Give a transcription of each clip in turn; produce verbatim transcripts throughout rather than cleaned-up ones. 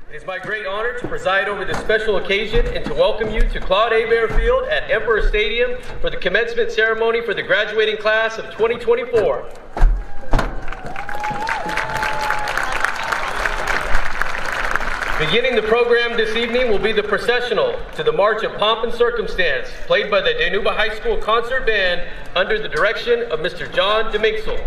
It is my great honor to preside over this special occasion and to welcome you to Claude Hebert Field at Emperor Stadium for the commencement ceremony for the graduating class of twenty twenty-four. Beginning the program this evening will be the processional to the March of Pomp and Circumstance, played by the Dinuba High School Concert Band under the direction of Mister John DeMinxel.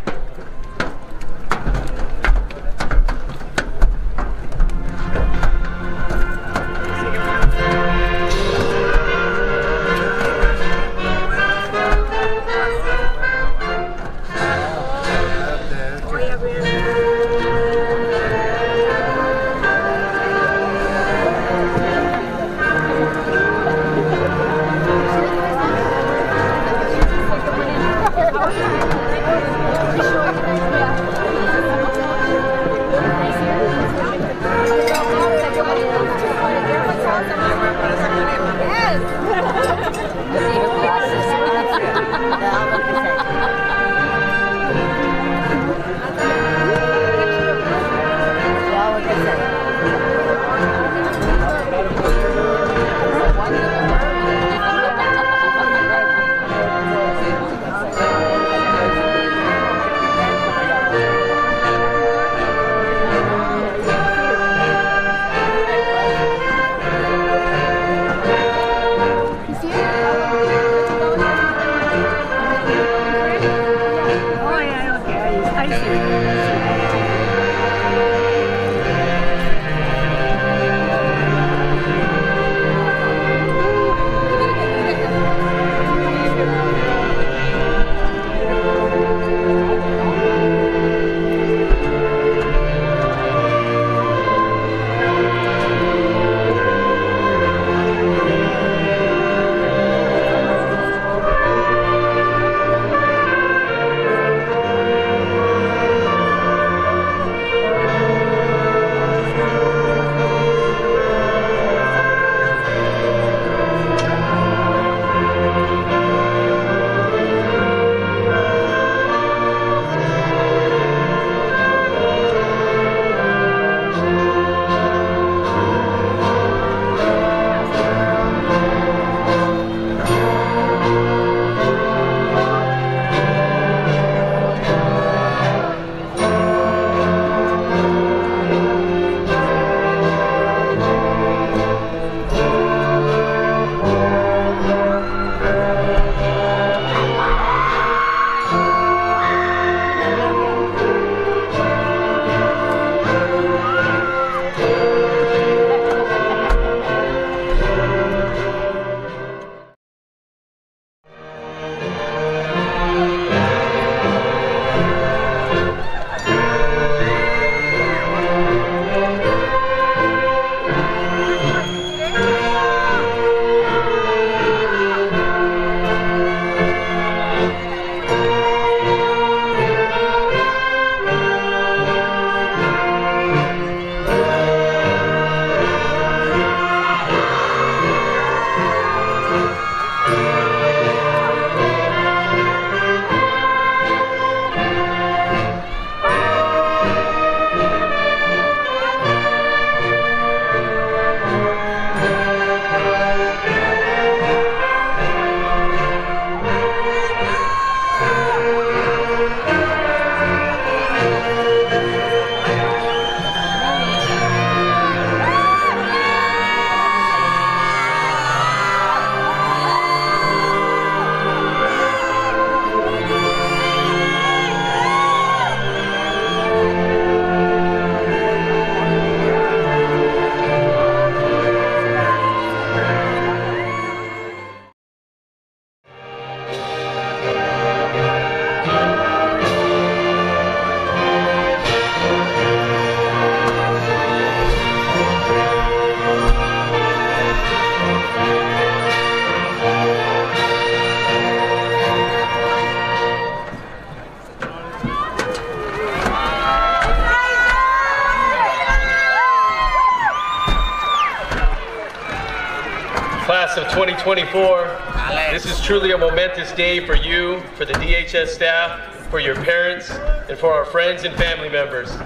Class of twenty twenty-four, this is truly a momentous day for you, for the D H S staff, for your parents, and for our friends and family members.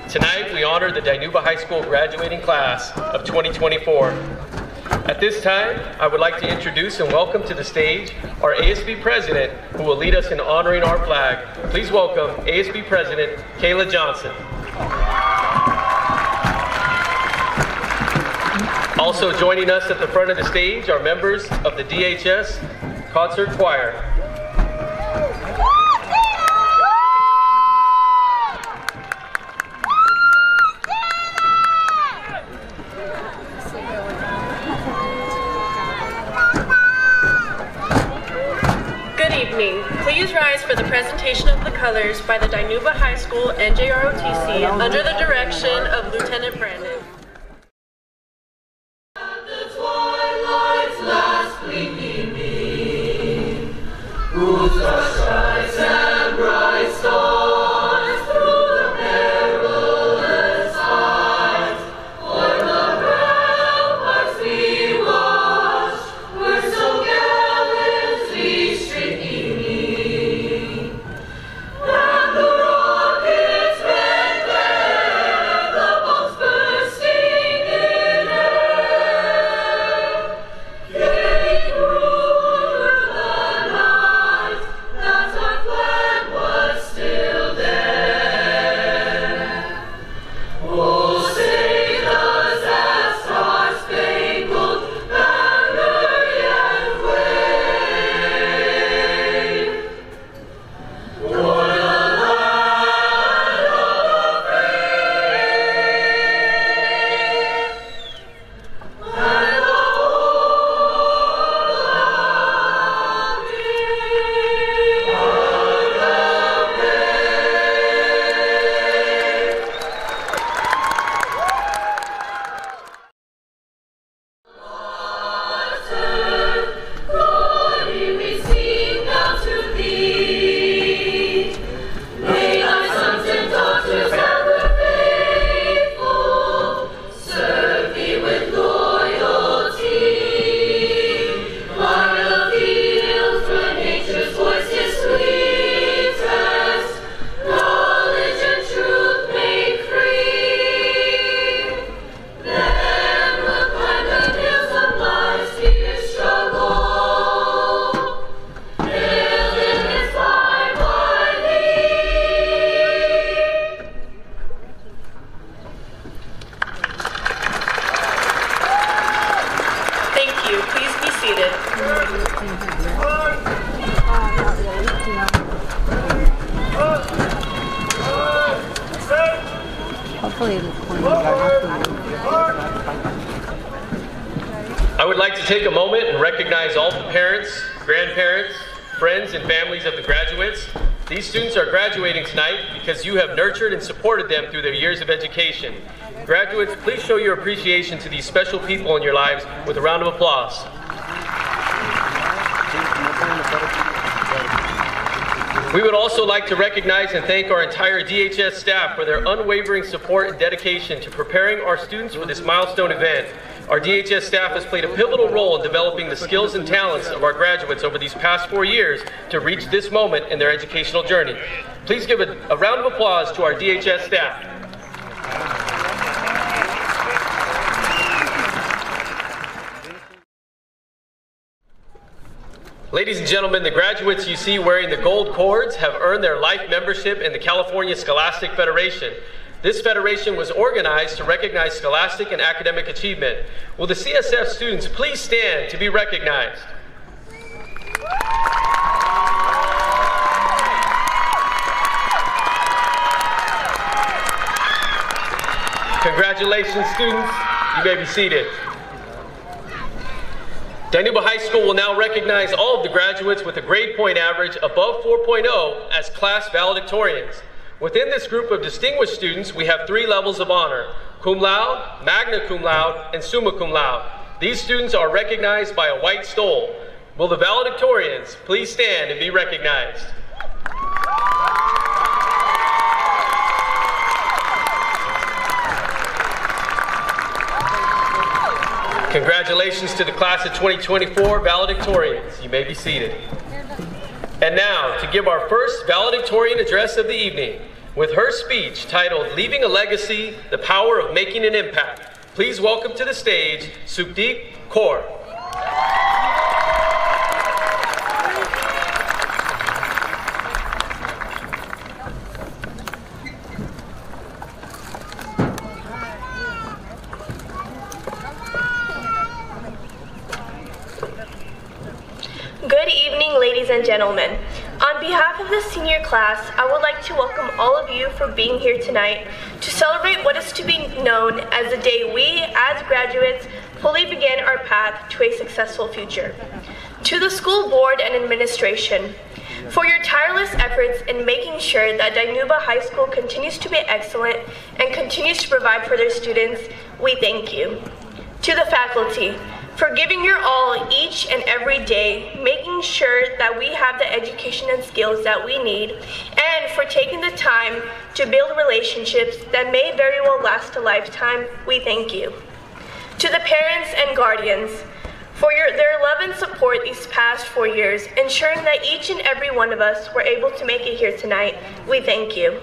Tonight, we honor the Dinuba High School graduating class of twenty twenty-four. At this time, I would like to introduce and welcome to the stage our A S B President, who will lead us in honoring our flag. Please welcome A S B President Kayla Johnson. Also joining us at the front of the stage are members of the D H S Concert Choir. Please rise for the presentation of the colors by the Dinuba High School N J R O T C under the direction of Lieutenant Brandon. The twilight's last gleaming beam, whose shines and bright stars through the perilous heights, o'er the ramparts we watched, were so gallantly streaking. I would like to take a moment and recognize all the parents, grandparents, friends, and families of the graduates. These students are graduating tonight because you have nurtured and supported them through their years of education. Graduates, please show your appreciation to these special people in your lives with a round of applause. We would also like to recognize and thank our entire D H S staff for their unwavering support and dedication to preparing our students for this milestone event. Our D H S staff has played a pivotal role in developing the skills and talents of our graduates over these past four years to reach this moment in their educational journey. Please give a, a round of applause to our D H S staff. Ladies and gentlemen, the graduates you see wearing the gold cords have earned their life membership in the California Scholastic Federation. This federation was organized to recognize scholastic and academic achievement. Will the C S F students please stand to be recognized? Congratulations, students. You may be seated. Dinuba High School will now recognize all of the graduates with a grade point average above four point oh as class valedictorians. Within this group of distinguished students, we have three levels of honor: cum laude, magna cum laude, and summa cum laude. These students are recognized by a white stole. Will the valedictorians please stand and be recognized? Congratulations to the class of twenty twenty-four valedictorians. You may be seated. And now, to give our first valedictorian address of the evening, with her speech titled Leaving a Legacy, The Power of Making an Impact. Please welcome to the stage, Sukhdeep Kaur. Good evening, ladies and gentlemen. On behalf of the senior class, I would like to welcome all of you for being here tonight to celebrate what is to be known as the day we, as graduates, fully begin our path to a successful future. To the school board and administration, for your tireless efforts in making sure that Dinuba High School continues to be excellent and continues to provide for their students, we thank you. To the faculty, for giving your all each and every day, making sure that we have the education and skills that we need, and for taking the time to build relationships that may very well last a lifetime, we thank you. To the parents and guardians, for your, their love and support these past four years, ensuring that each and every one of us were able to make it here tonight, we thank you.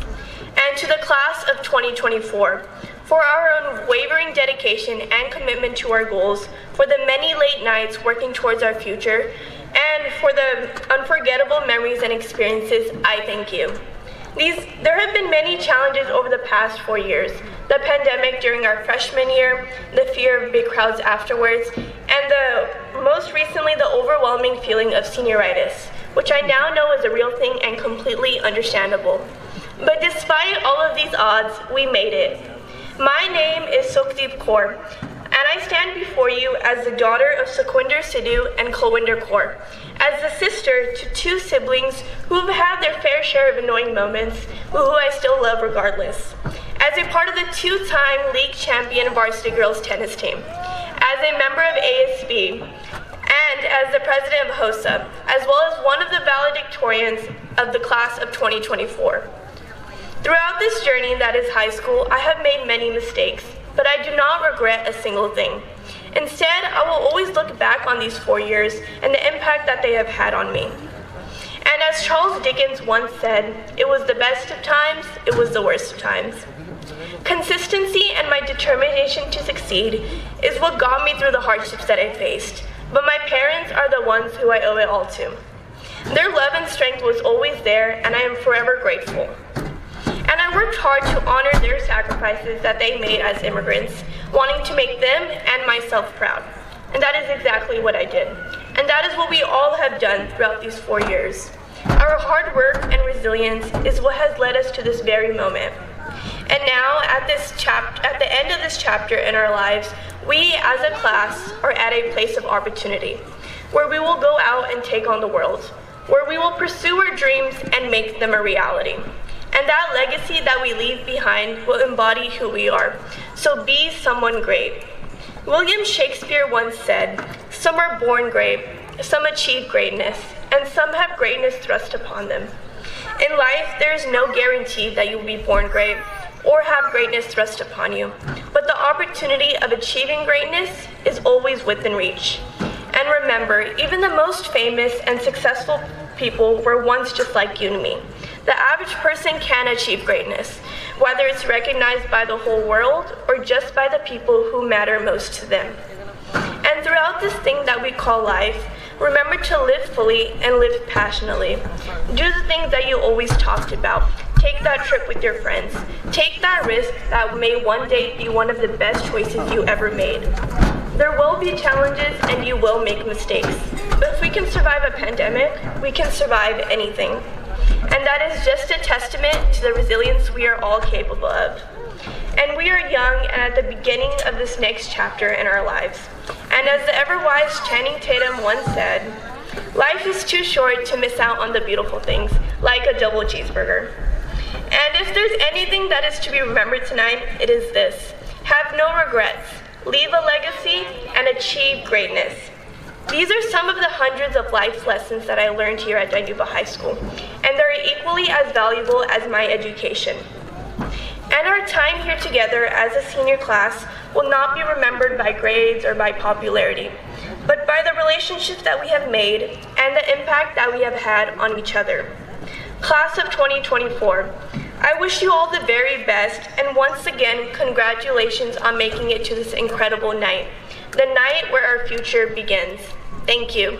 And to the class of twenty twenty-four, for our unwavering dedication and commitment to our goals, for the many late nights working towards our future, and for the unforgettable memories and experiences, I thank you. These, there have been many challenges over the past four years. The pandemic during our freshman year, the fear of big crowds afterwards, and the most recently the overwhelming feeling of senioritis, which I now know is a real thing and completely understandable. But despite all of these odds, we made it. My name is Sukhdeep Kaur, and I stand before you as the daughter of Sukhwinder Sidhu and Kulwinder Kaur, as the sister to two siblings who have had their fair share of annoying moments, but who I still love regardless. As a part of the two-time league champion varsity girls tennis team, as a member of A S B, and as the president of HOSA, as well as one of the valedictorians of the class of twenty twenty-four. Throughout this journey that is high school, I have made many mistakes, but I do not regret a single thing. Instead, I will always look back on these four years and the impact that they have had on me. And as Charles Dickens once said, it was the best of times, it was the worst of times. Consistency and my determination to succeed is what got me through the hardships that I faced, but my parents are the ones who I owe it all to. Their love and strength was always there, and I am forever grateful. And I worked hard to honor their sacrifices that they made as immigrants, wanting to make them and myself proud. And that is exactly what I did. And that is what we all have done throughout these four years. Our hard work and resilience is what has led us to this very moment. And now, at this chap- at the end of this chapter in our lives, we as a class are at a place of opportunity, where we will go out and take on the world, where we will pursue our dreams and make them a reality. And that legacy that we leave behind will embody who we are. So be someone great. William Shakespeare once said, "Some are born great, some achieve greatness, and some have greatness thrust upon them." In life, there is no guarantee that you will be born great or have greatness thrust upon you. But the opportunity of achieving greatness is always within reach. And remember, even the most famous and successful people were once just like you and me. The average person can achieve greatness, whether it's recognized by the whole world or just by the people who matter most to them. And throughout this thing that we call life, remember to live fully and live passionately. Do the things that you always talked about. Take that trip with your friends. Take that risk that may one day be one of the best choices you ever made. There will be challenges and you will make mistakes. But if we can survive a pandemic, we can survive anything. And that is just a testament to the resilience we are all capable of. And we are young and at the beginning of this next chapter in our lives. And as the ever-wise Channing Tatum once said, life is too short to miss out on the beautiful things, like a double cheeseburger. And if there's anything that is to be remembered tonight, it is this: have no regrets, leave a legacy, and achieve greatness. These are some of the hundreds of life lessons that I learned here at Dinuba High School, and they're equally as valuable as my education. And our time here together as a senior class will not be remembered by grades or by popularity, but by the relationships that we have made and the impact that we have had on each other. Class of twenty twenty-four, I wish you all the very best, and once again, congratulations on making it to this incredible night, the night where our future begins. Thank you.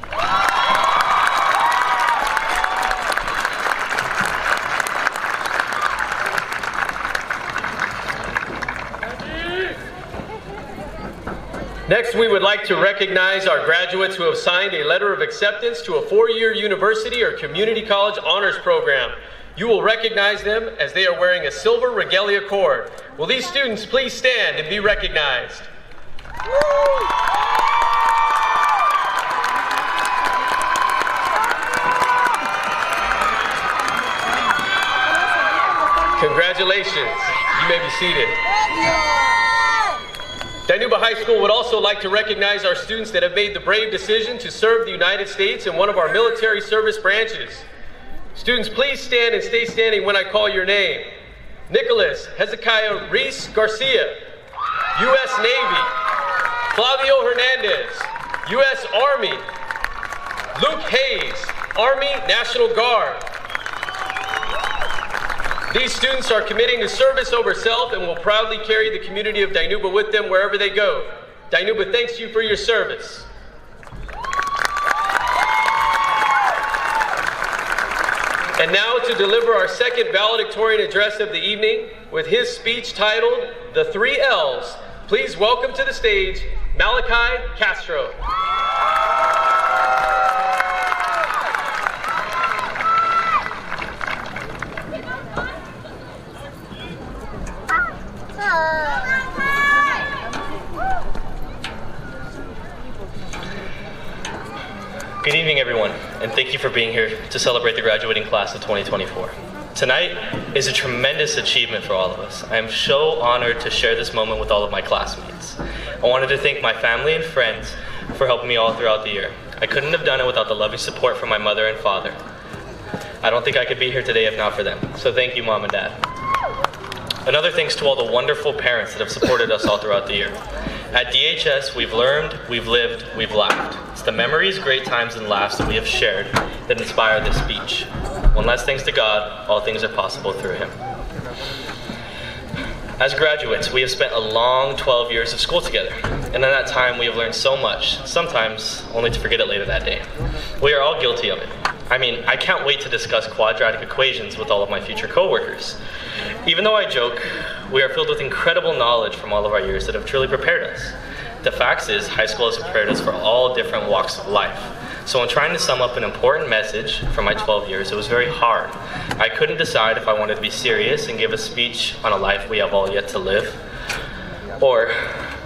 Next, we would like to recognize our graduates who have signed a letter of acceptance to a four-year university or community college honors program. You will recognize them as they are wearing a silver regalia cord. Will these students please stand and be recognized? Congratulations. You may be seated. Dinuba High School would also like to recognize our students that have made the brave decision to serve the United States in one of our military service branches. Students, please stand and stay standing when I call your name. Nicholas Hezekiah Reese Garcia, U S Navy. Flavio Hernandez, U S Army. Luke Hayes, Army National Guard. These students are committing to service over self and will proudly carry the community of Dinuba with them wherever they go. Dinuba thanks you for your service. And now to deliver our second valedictorian address of the evening with his speech titled, The Three L's, please welcome to the stage, Malachi Castro. Good evening, everyone, and thank you for being here to celebrate the graduating class of twenty twenty-four. Tonight is a tremendous achievement for all of us. I am so honored to share this moment with all of my classmates. I wanted to thank my family and friends for helping me all throughout the year. I couldn't have done it without the loving support from my mother and father. I don't think I could be here today if not for them, so thank you, Mom and Dad. Another thanks to all the wonderful parents that have supported us all throughout the year. At D H S, we've learned, we've lived, we've laughed. It's the memories, great times, and laughs that we have shared that inspire this speech. One last thanks to God, all things are possible through Him. As graduates, we have spent a long twelve years of school together, and in that time we have learned so much, sometimes only to forget it later that day. We are all guilty of it. I mean, I can't wait to discuss quadratic equations with all of my future coworkers. Even though I joke, we are filled with incredible knowledge from all of our years that have truly prepared us. The fact is, high school has prepared us for all different walks of life. So in trying to sum up an important message from my twelve years, it was very hard. I couldn't decide if I wanted to be serious and give a speech on a life we have all yet to live, or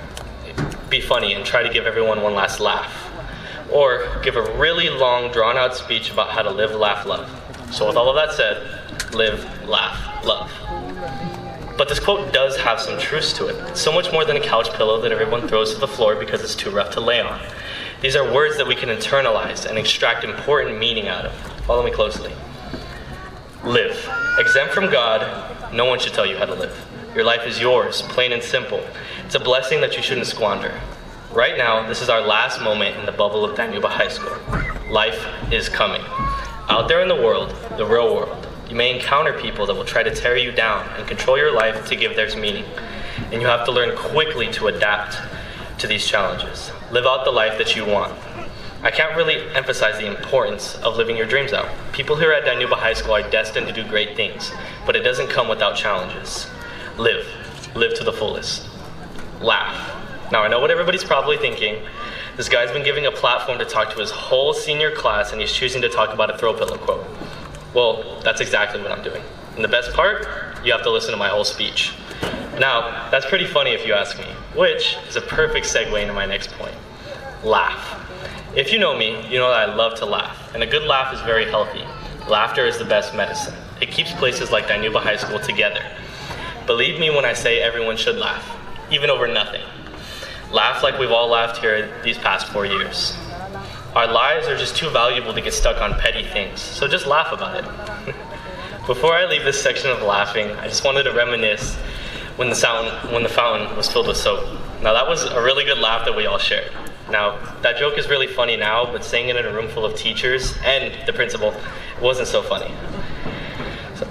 be funny and try to give everyone one last laugh, or give a really long, drawn-out speech about how to live, laugh, love. So with all of that said, live, laugh, love. But this quote does have some truth to it. So much more than a couch pillow that everyone throws to the floor because it's too rough to lay on. These are words that we can internalize and extract important meaning out of. Follow me closely. Live. Exempt from God, no one should tell you how to live. Your life is yours, plain and simple. It's a blessing that you shouldn't squander. Right now, this is our last moment in the bubble of Dinuba High School. Life is coming. Out there in the world, the real world, you may encounter people that will try to tear you down and control your life to give theirs meaning. And you have to learn quickly to adapt to these challenges. Live out the life that you want. I can't really emphasize the importance of living your dreams out. People here at Dinuba High School are destined to do great things, but it doesn't come without challenges. Live. Live to the fullest. Laugh. Now, I know what everybody's probably thinking. This guy's been giving a platform to talk to his whole senior class, and he's choosing to talk about a throw pillow quote. Well, that's exactly what I'm doing. And the best part, you have to listen to my whole speech. Now, that's pretty funny if you ask me, which is a perfect segue into my next point. Laugh. If you know me, you know that I love to laugh, and a good laugh is very healthy. Laughter is the best medicine. It keeps places like Dinuba High School together. Believe me when I say everyone should laugh, even over nothing. Laugh like we've all laughed here these past four years. Our lives are just too valuable to get stuck on petty things, so just laugh about it. Before I leave this section of laughing, I just wanted to reminisce when the, sound, when the fountain was filled with soap. Now that was a really good laugh that we all shared. Now, that joke is really funny now, but saying it in a room full of teachers and the principal, it wasn't so funny. So,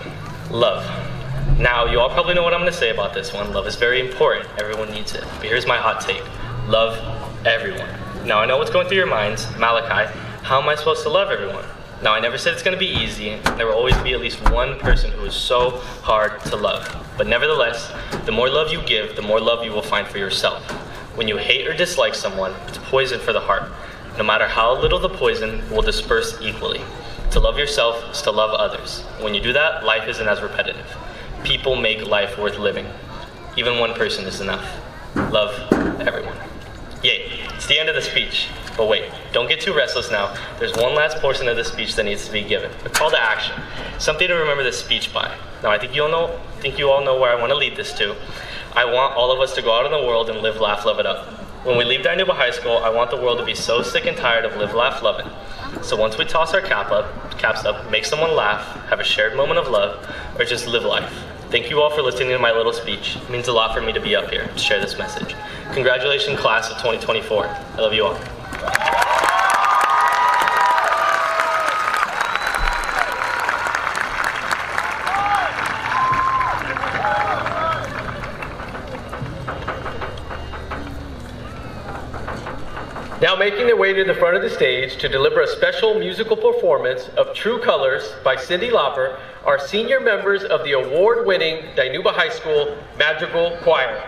Love. Now, you all probably know what I'm going to say about this one. Love is very important. Everyone needs it. But here's my hot take. Love everyone. Now, I know what's going through your minds. Malachi, how am I supposed to love everyone? Now, I never said it's going to be easy. There will always be at least one person who is so hard to love. But nevertheless, the more love you give, the more love you will find for yourself. When you hate or dislike someone, it's poison for the heart. No matter how little the poison will disperse equally. To love yourself is to love others. When you do that, life isn't as repetitive. People make life worth living. Even one person is enough. Love everyone. Yay, it's the end of the speech. But wait, don't get too restless now. There's one last portion of the speech that needs to be given. A call to action. Something to remember this speech by. Now, I think you all know, think you all know where I want to lead this to. I want all of us to go out in the world and live, laugh, love it up. When we leave Dinuba High School, I want the world to be so sick and tired of live, laugh, love it. So once we toss our cap up, caps up, make someone laugh, have a shared moment of love, or just live life. Thank you all for listening to my little speech. It means a lot for me to be up here to share this message. Congratulations, class of twenty twenty-four. I love you all. Now making their way to the front of the stage to deliver a special musical performance of True Colors by Cindy Lauper are senior members of the award-winning Dinuba High School Madrigal Choir.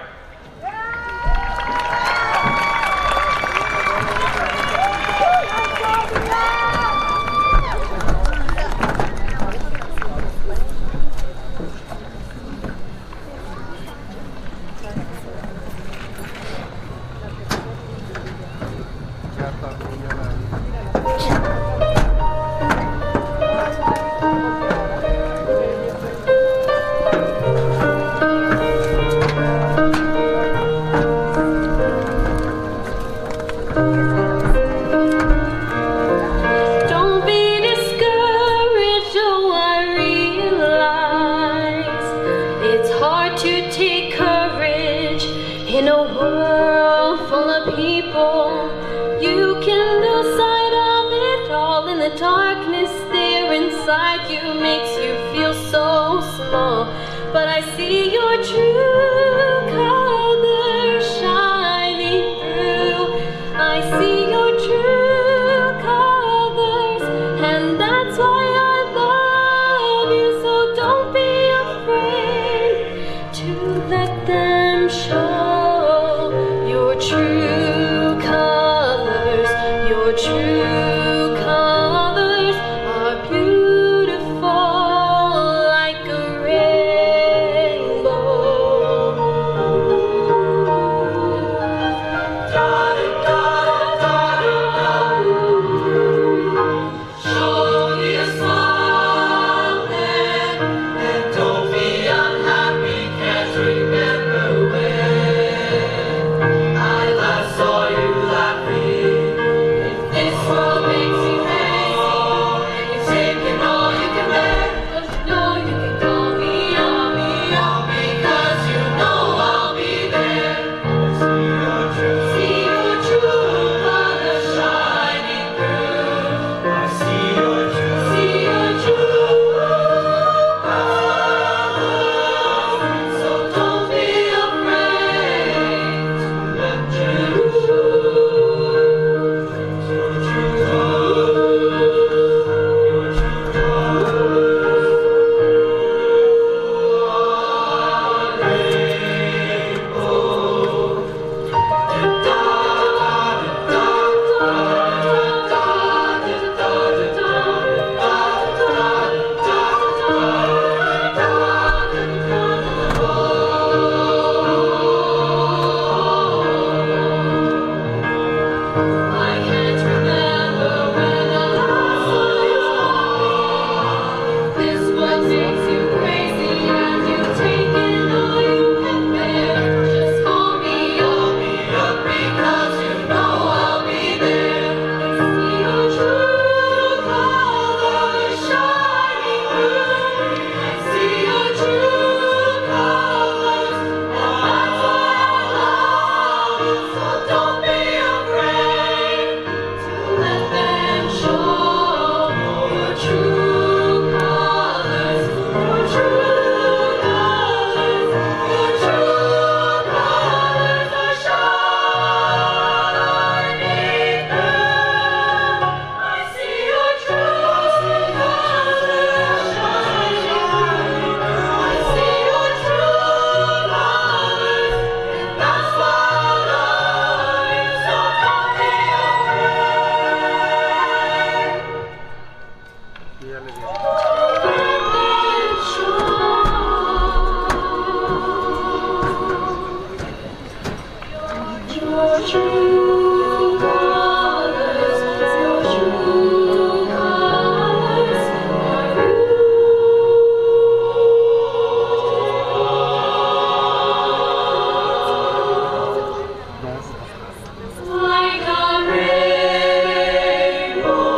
In a world full of people, you can lose sight of it all, and the darkness there inside you makes you feel so small. But I see your true colors shining through. I see your true colors, and that's why I love you. So don't be afraid to let them show. True colors, your true colors are beautiful like a rainbow. Da, da, da, da, da, da. Show me a smile and, and don't be unhappy, can't remember when. true colors, your true colors are you. Like a rainbow.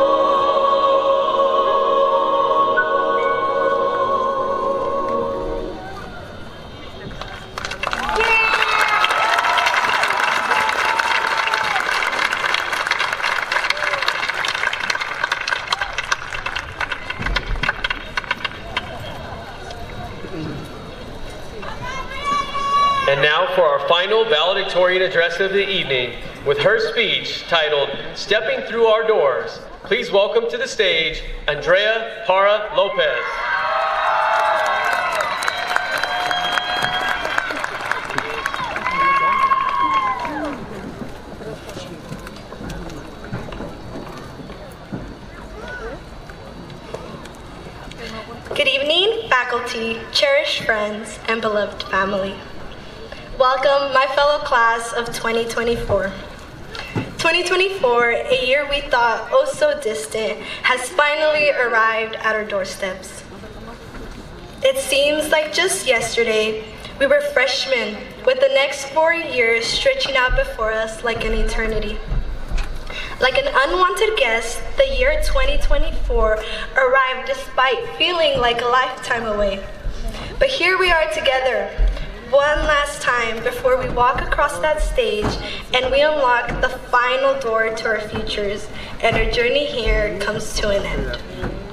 And now for our final valedictorian address of the evening, with her speech titled, Stepping Through Our Doors, please welcome to the stage, Andrea Parra Lopez. Good evening, faculty, cherished friends, and beloved family. Welcome, my fellow class of twenty twenty-four. twenty twenty-four, a year we thought oh so distant, has finally arrived at our doorsteps. It seems like just yesterday, we were freshmen, with the next four years stretching out before us like an eternity. Like an unwanted guest, the year twenty twenty-four arrived despite feeling like a lifetime away. But here we are together, one last time before we walk across that stage and we unlock the final door to our futures, and our journey here comes to an end.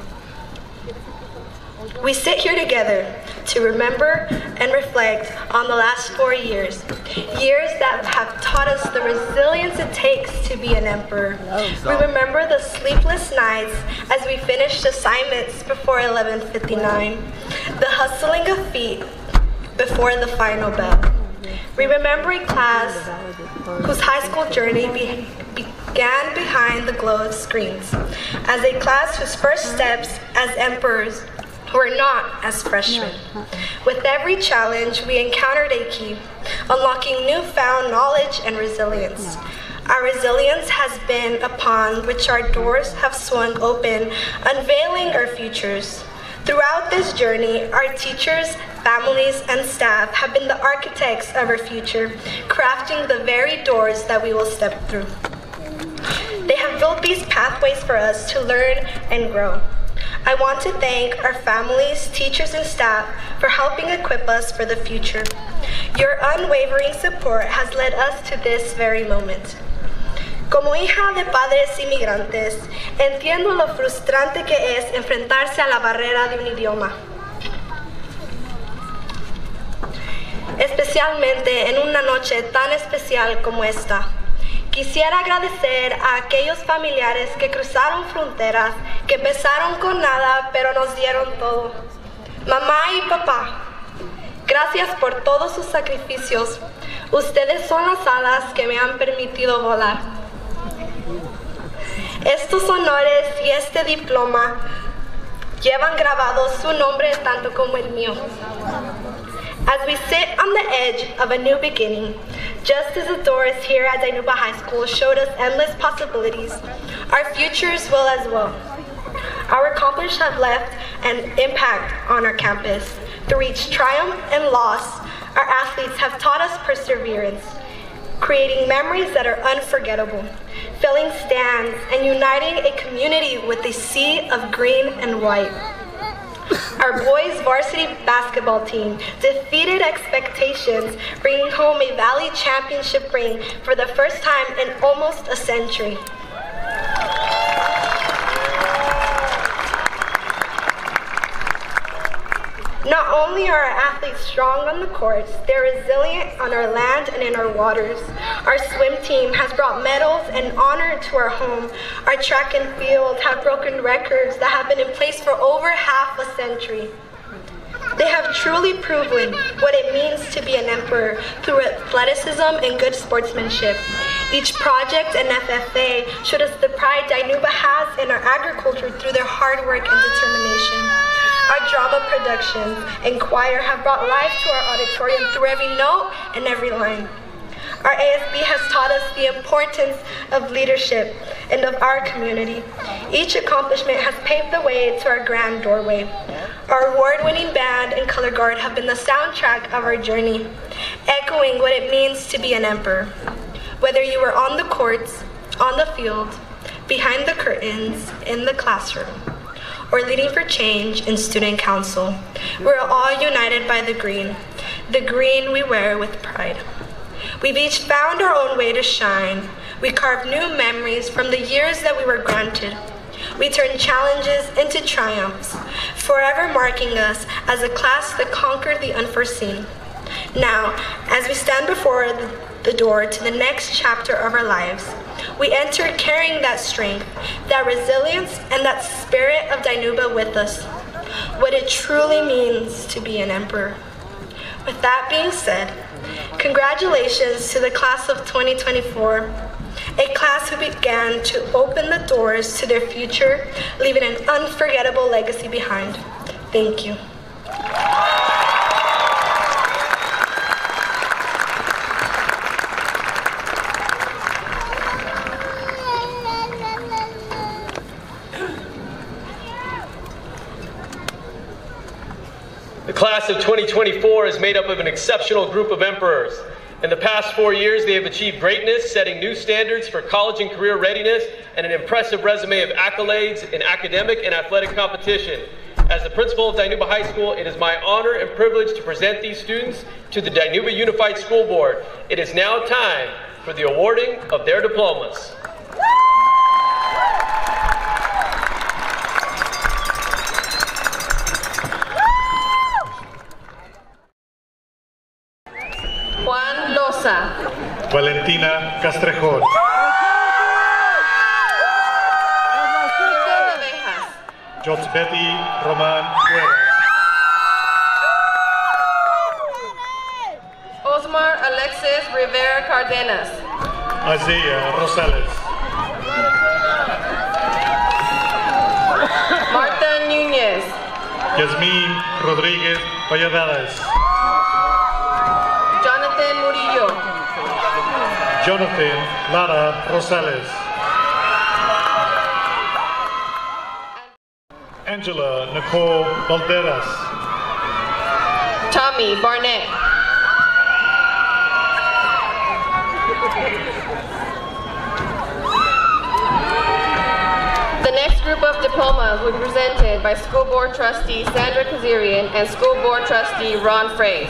We sit here together to remember and reflect on the last four years, years that have taught us the resilience it takes to be an emperor. We remember the sleepless nights as we finished assignments before eleven fifty-nine, the hustling of feet before the final bell. We remember a class whose high school journey be began behind the glow of screens, as a class whose first steps as emperors were not as freshmen. With every challenge, we encountered a key, unlocking newfound knowledge and resilience. Our resilience has been upon which our doors have swung open, unveiling our futures. Throughout this journey, our teachers, families, and staff have been the architects of our future, crafting the very doors that we will step through. They have built these pathways for us to learn and grow. I want to thank our families, teachers, and staff for helping equip us for the future. Your unwavering support has led us to this very moment. Como hija de padres inmigrantes, entiendo lo frustrante que es enfrentarse a la barrera de un idioma. Especialmente en una noche tan especial como esta. Quisiera agradecer a aquellos familiares que cruzaron fronteras, que empezaron con nada, pero nos dieron todo. Mamá y papá, gracias por todos sus sacrificios. Ustedes son las alas que me han permitido volar. Estos honores y este diploma llevan grabado su nombre tanto como el mío. As we sit on the edge of a new beginning, just as the doors here at Dinuba High School showed us endless possibilities, our futures will as well. Our accomplishments have left an impact on our campus. Through each triumph and loss, our athletes have taught us perseverance, creating memories that are unforgettable, filling stands and uniting a community with a sea of green and white. Our boys varsity basketball team defeated expectations, bringing home a Valley Championship ring for the first time in almost a century. Not only are our athletes strong on the courts, they're resilient on our land and in our waters. Our swim team has brought medals and honor to our home. Our track and field have broken records that have been in place for over half a century. They have truly proven what it means to be an emperor through athleticism and good sportsmanship. Each project and F F A showed us the pride Dinuba has in our agriculture through their hard work and determination. Our drama productions and choir have brought life to our auditorium through every note and every line. Our A S B has taught us the importance of leadership and of our community. Each accomplishment has paved the way to our grand doorway. Our award-winning band and color guard have been the soundtrack of our journey, echoing what it means to be an emperor. Whether you were on the courts, on the field, behind the curtains, in the classroom, or leading for change in student council, we're all united by the green, the green we wear with pride. We've each found our own way to shine. We carve new memories from the years that we were granted. We turn challenges into triumphs, forever marking us as a class that conquered the unforeseen. Now, as we stand before the, the door to the next chapter of our lives, we enter carrying that strength, that resilience, and that spirit of Dinuba with us. What it truly means to be an emperor. With that being said, congratulations to the class of twenty twenty-four, a class who began to open the doors to their future, leaving an unforgettable legacy behind. Thank you. The class of twenty twenty-four is made up of an exceptional group of emperors. In the past four years, they have achieved greatness, setting new standards for college and career readiness, and an impressive resume of accolades in academic and athletic competition. As the principal of Dinuba High School, it is my honor and privilege to present these students to the Dinuba Unified School Board. It is now time for the awarding of their diplomas. Juan Loza. Valentina Castrejón. Jotsbeti Roman Cuevas. Osmar Alexis Rivera Cardenas. Isaiah Rosales. Marta Núñez. Yasmín Rodríguez Valladares. Jonathan Murillo. Jonathan Lara Rosales. Angela Nicole Valderas. Tommy Barnett. The next group of diplomas will be presented by School Board Trustee Sandra Kazarian and School Board Trustee Ron Fraze.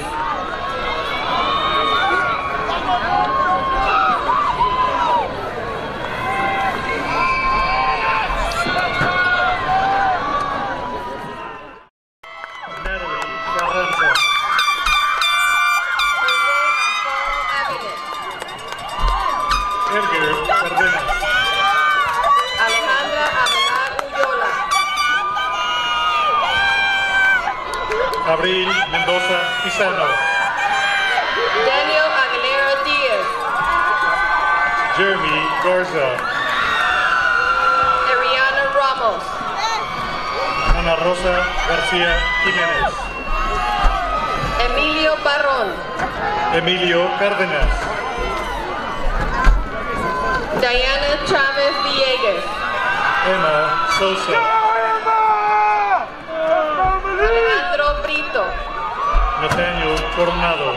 Abril Mendoza Pisano. Daniel Aguilera Diaz. Jeremy Garza. Ariana Ramos. Ana Rosa García Jiménez. Emilio Barrón. Emilio Cárdenas. Diana Chavez Villegas. Emma Sosa. Alejandro Brito. Nathaniel Coronado.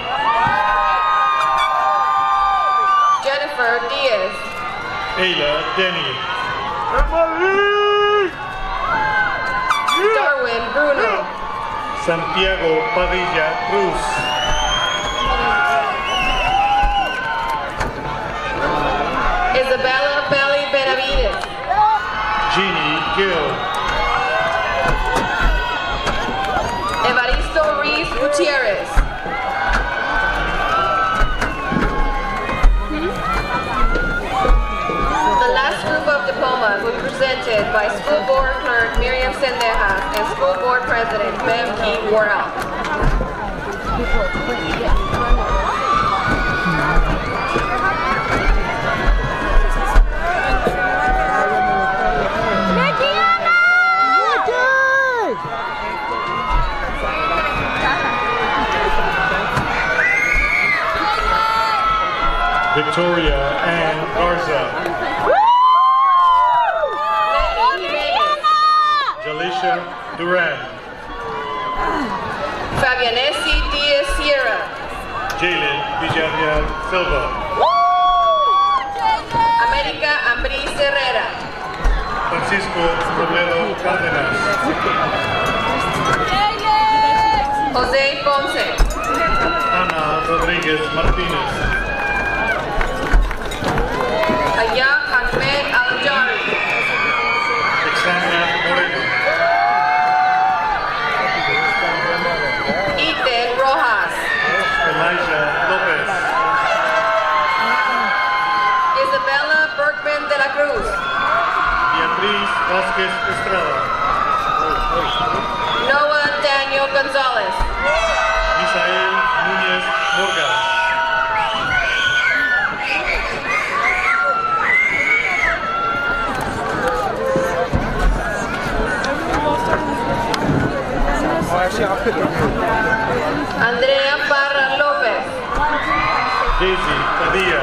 Jennifer Diaz. Ayla Denny. Darwin Bruno. Santiago Padilla Cruz. Isabella Belly Benavides. Jeannie Gill. Evaristo Reese Gutierrez. The last group of diplomas will be presented by School Board Clerk Miriam Sendejas and School Board President Bev Key Worrell. Victoria Ann Garza. Jalisha Duran. Fabianesi Diaz Sierra. Jalen Villarreal Silva. América Ambris Herrera. Francisco Robledo Cárdenas. Jose Ponce. Ana Rodríguez Martínez. Aya Ahmed Al-Jari. Alexandra Moreno. Ethan Rojas. Elijah Lopez. Isabella Bergman de la Cruz. Beatriz Vázquez Estrada. Noah Daniel Gonzalez. Misael Núñez Morgan. Andrea Parra López. Daisy Padilla.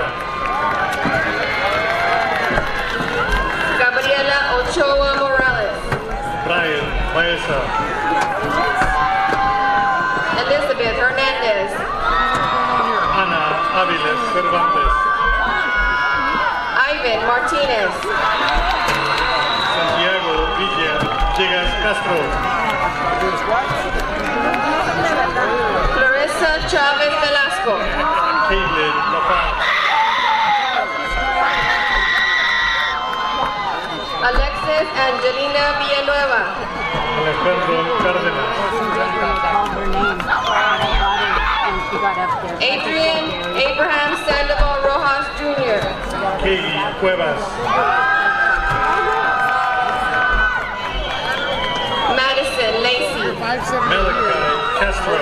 Gabriela Ochoa Morales. Brian Baeza. Elizabeth Hernandez. Ana Áviles Cervantes. Ivan Martinez. Santiago Villa Llegas Castro. Clarissa Chavez Velasco. Caitlin La Paz. Alexis Angelina Villanueva. Alejandro Cárdenas. Adrian Abraham Sandoval Rojas Junior Katie Cuevas. Madison Lacey. Malachi Castro.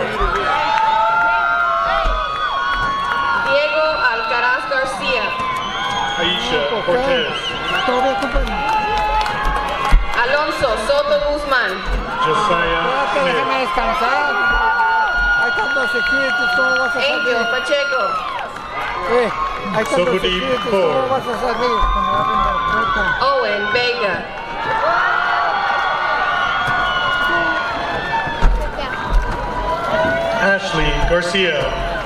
Diego Alcaraz Garcia. Aisha Cortez. Alonso Soto Guzman. Josiah Smith. descansar. Hay tantos securities, ¿cómo vas a salir? Angel Pacheco. Eh, hay tantos Sobudi securities, Paul. ¿cómo vas a salir? Owen Vega. Ashley Garcia.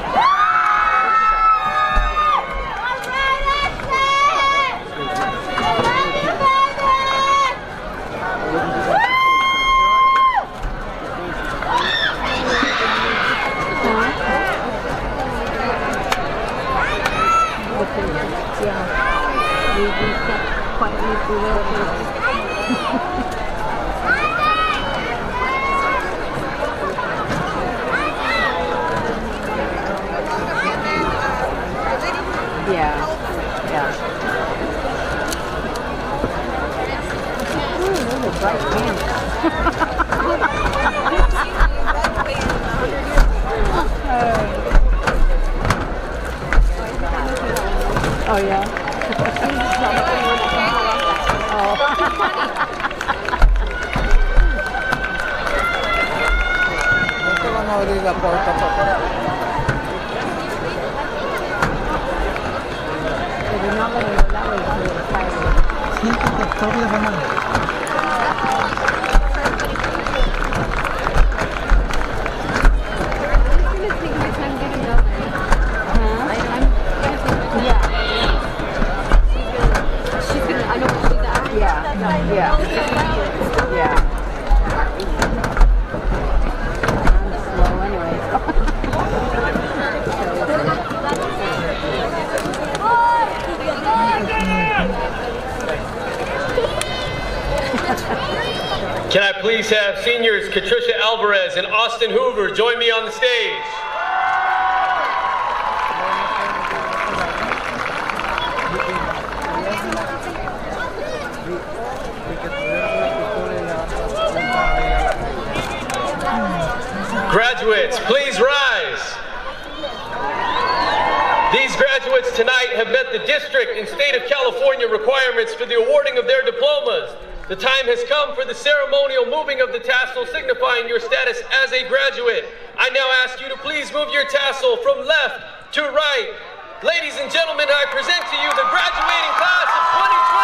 Yeah, yeah. Ooh, those are bright pants. Oh yeah. No te van a abrir la puerta para Pero no hagan los lados de los padres. siéntate, todavía van a... Yeah, yeah, yeah. I'm slow anyway. Can I please have seniors Katricia Alvarez and Austin Hoover join me on the stage? Graduates, please rise. These graduates tonight have met the district and state of California requirements for the awarding of their diplomas. The time has come for the ceremonial moving of the tassel signifying your status as a graduate. I now ask you to please move your tassel from left to right. Ladies and gentlemen, I present to you the graduating class of twenty twenty.